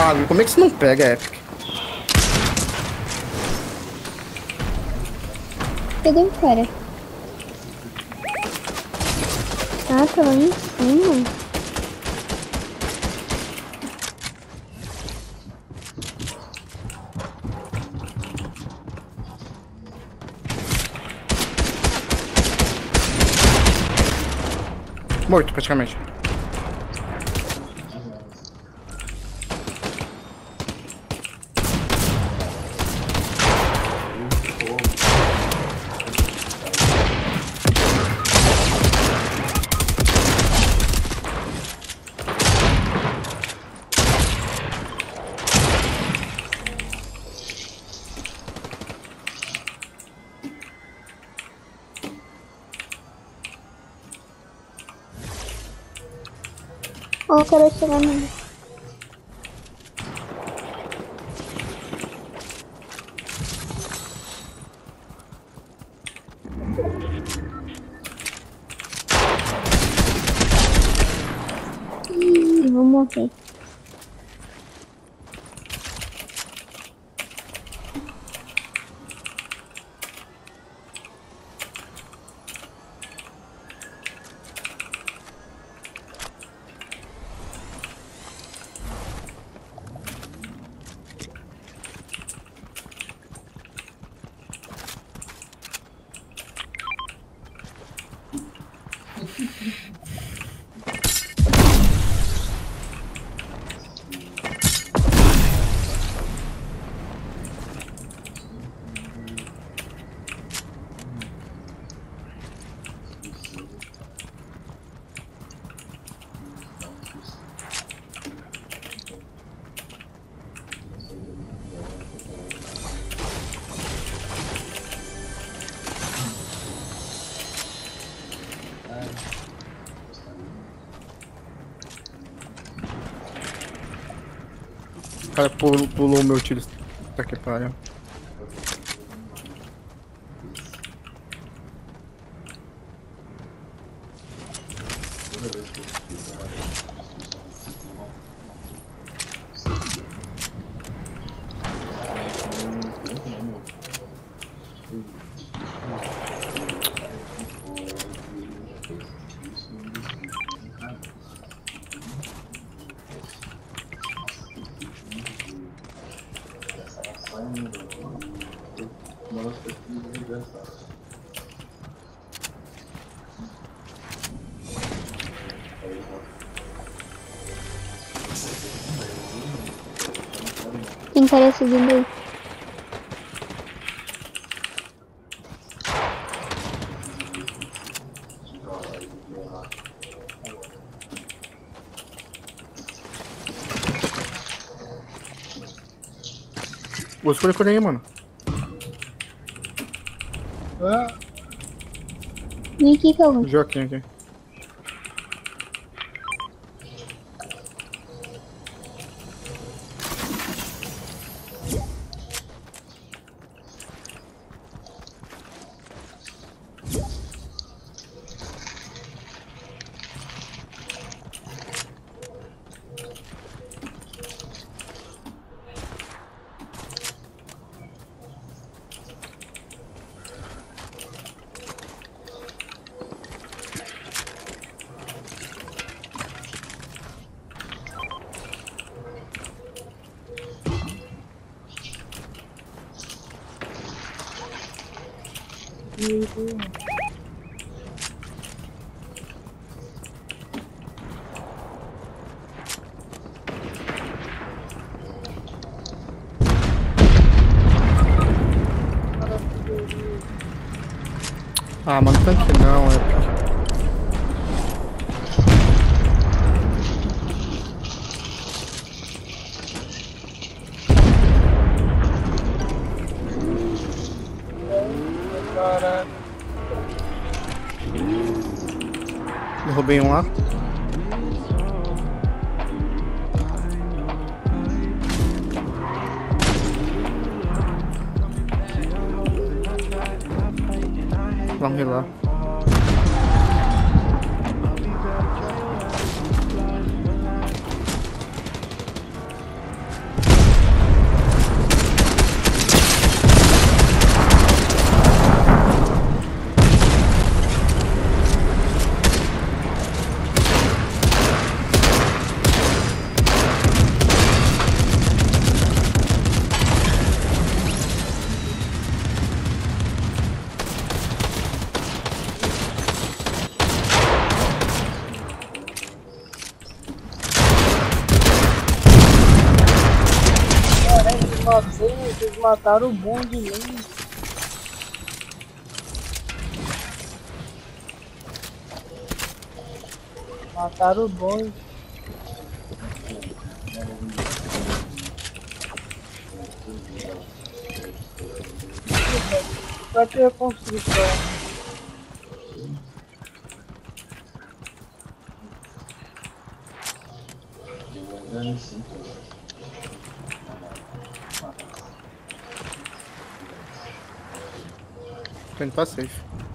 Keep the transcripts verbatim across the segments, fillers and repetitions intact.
Thiago, como é que você não pega, Epic? Cadê o cara? Ah, tá lá em cima. Morto, praticamente. Ó, o cara chegando. Ih, vou morrer. O cara pulou, pulou o meu tiro. Tá que pariu. Tem cara seguindo aí. Vou escolher por aí, mano. Ah, Vem aqui, Calvin. Joaquim aqui. Ah, mano, tanque não, Epic. cara. Derrubei um lá. Vamos lá. Vocês mataram o bonde mesmo. Mataram o bonde. Vai ter construção. Tô indo pra safe.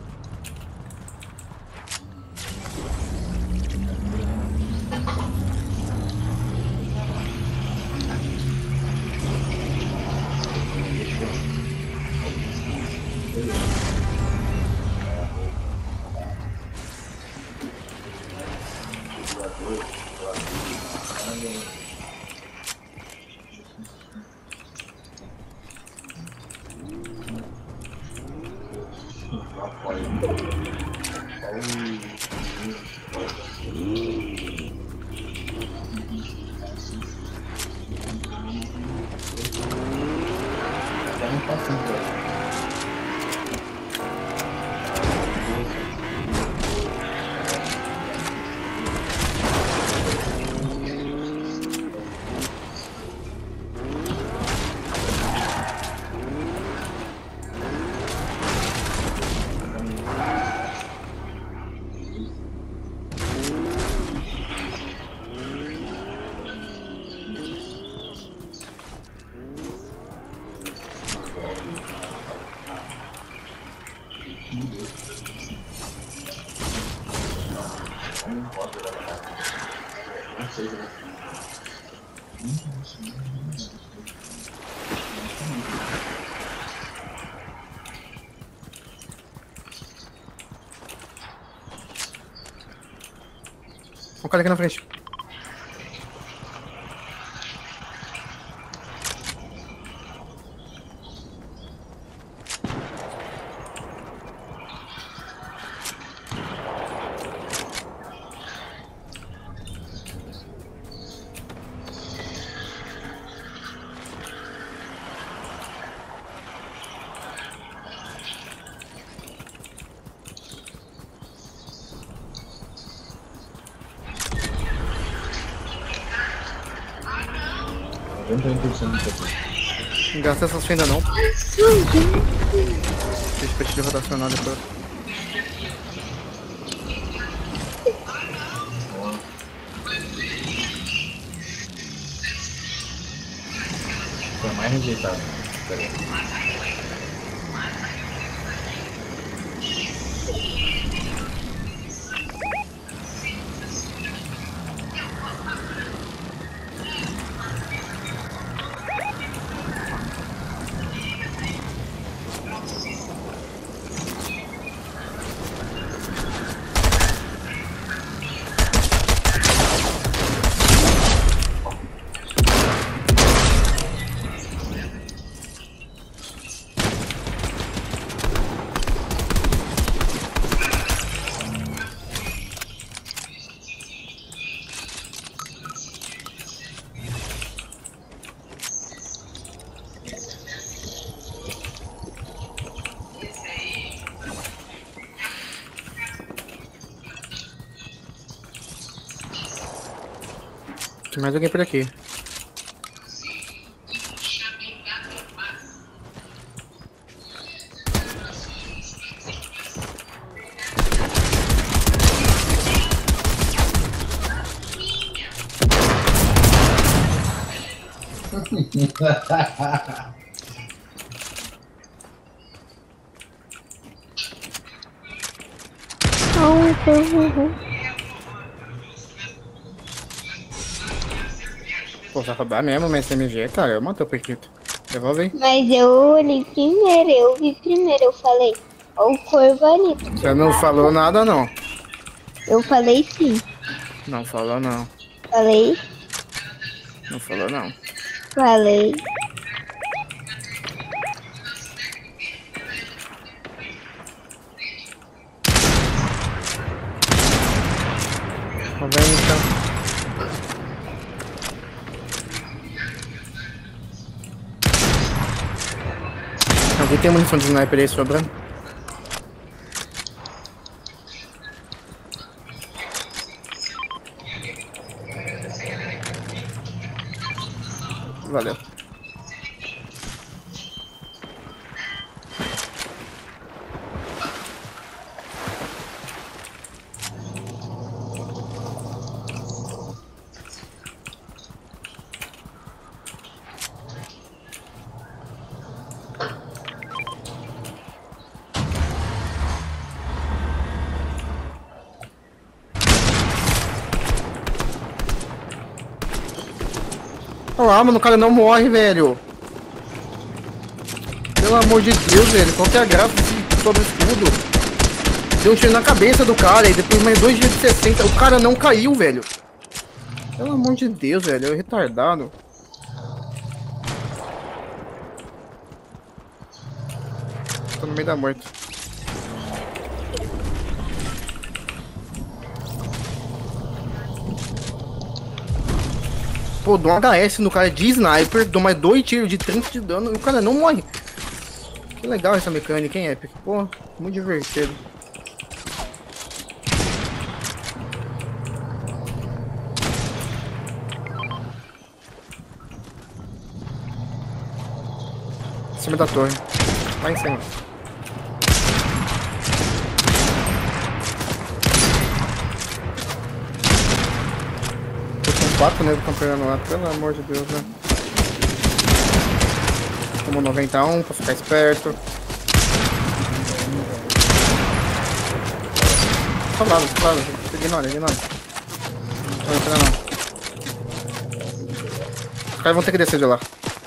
Um cara aqui na frente. Não gasta essas fendas não. Deixa pra te rotacionar depois. Foi mais rejeitado. Peraí. Tem mais alguém por aqui. Pô, vai roubar mesmo, mas S M G, cara, eu matei o Periquito. Devolve aí. Mas eu olhei primeiro, eu vi primeiro, eu falei, ó o corvo ali. Você não falou nada, não. Eu falei sim. Não falou, não. Falei, Não falou, não. falei. Vamos ver então. tem munição de sniper aí sobrando? Valeu. Olha lá, mano, o cara não morre, velho. Pelo amor de Deus, velho. Qual que é a graça desse sobre escudo? Deu um tiro na cabeça do cara e depois mais dois dias de sessenta. O cara não caiu, velho. Pelo amor de Deus, velho. É retardado. Tô no meio da morte. Pô, dou um H S no cara de sniper, dou mais dois tiros de trinta de dano e o cara não morre. Que legal essa mecânica, hein, Epic? Pô, muito divertido. Em cima da torre. Lá em cima. Quatro negros campeando lá, pelo amor de Deus, né? Tomou noventa e um pra ficar esperto. Só lado, só lado. Ignora, ignora. Não entra não. Os caras vão ter que descer de lá.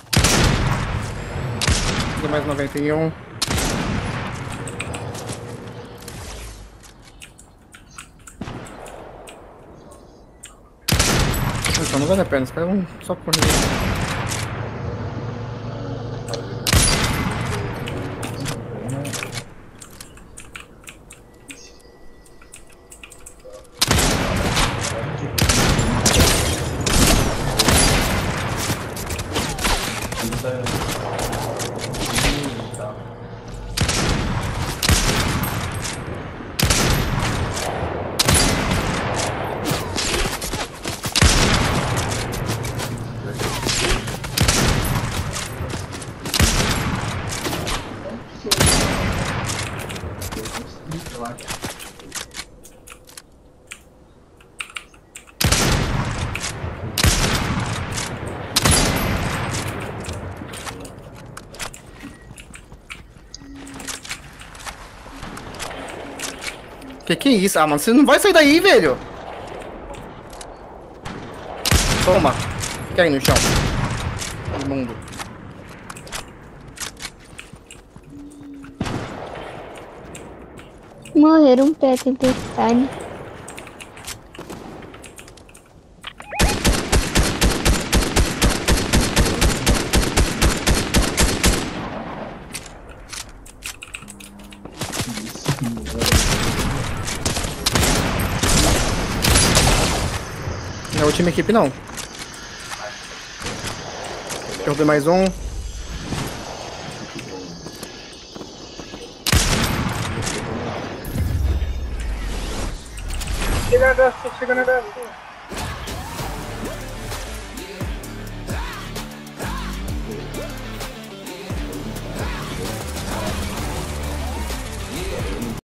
Mais noventa e um. Então não vale a pena, os caras vão só correr. Que que é isso? Ah, mano, você não vai sair daí, velho! Toma! Fica aí no chão. Todo mundo. Morreram pra tempestade. Não é a última equipe, não. Derrubei mais um. Chega na dessa, chega na dessa.